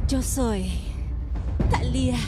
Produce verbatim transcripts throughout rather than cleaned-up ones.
Yo soy Thalía.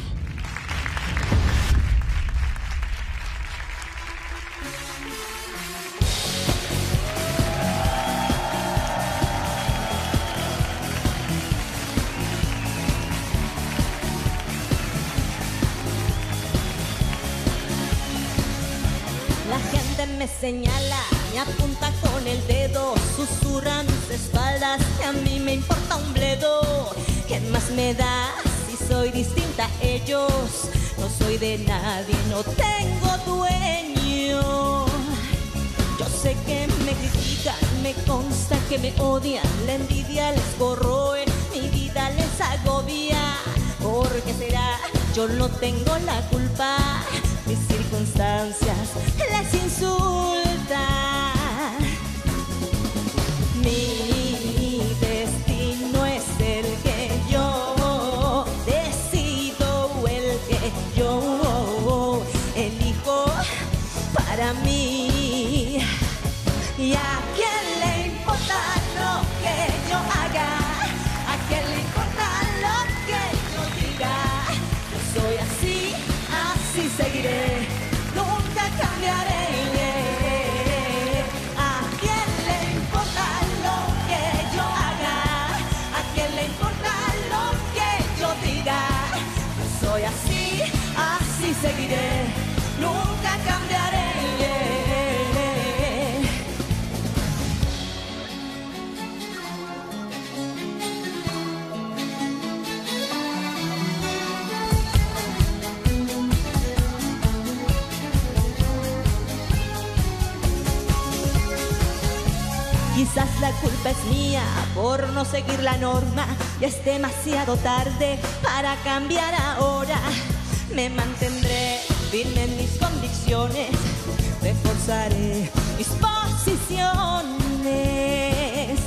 La gente me señala, me apunta con el dedo, susurra mis espaldas, que a mí me importa un bledo. ¿Qué más me da si soy distinta a ellos? No soy de nadie, no tengo dueño. Yo sé que me critican, me consta que me odian, la envidia les corroe, mi vida les agobia. ¿Por qué será? Yo no tengo la culpa, mis circunstancias les insultan. Mi destino es el que yo decido, el que yo elijo para mí. ¿Y a quién le importa lo que yo haga? ¿A quién le importa lo que yo diga? Yo soy así, así seguiré, nunca cambiaré. ¿A quién le importa lo que yo haga? ¿A quién le importa lo que yo diga? Yo soy así, así seguiré, nunca cambiaré. Quizás la culpa es mía por no seguir la norma. Ya es demasiado tarde para cambiar ahora. Me mantendré firme en mis convicciones, reforzaré mis posiciones.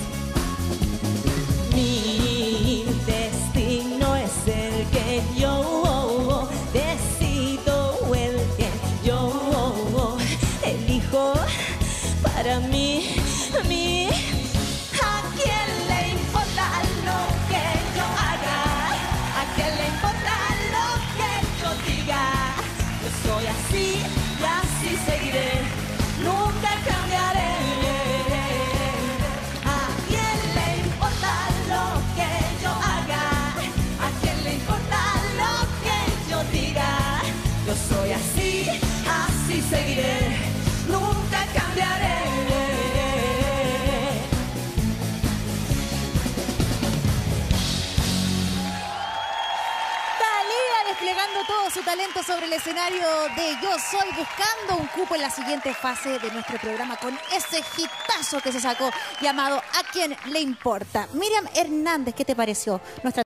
Mi destino es el que yo decido, el que yo elijo para mí. mí. ¿A quién le importa lo que yo haga? ¿A quién le importa lo que yo diga? Yo soy así y así seguiré, nunca cambiaré. ¿A quién le importa lo que yo haga? ¿A quién le importa lo que yo diga? Yo soy así, así seguiré, nunca cambiaré. Desplegando todo su talento sobre el escenario de Yo Soy, buscando un cupo en la siguiente fase de nuestro programa con ese hitazo que se sacó llamado ¿A quién le importa? Miriam Hernández, ¿qué te pareció nuestra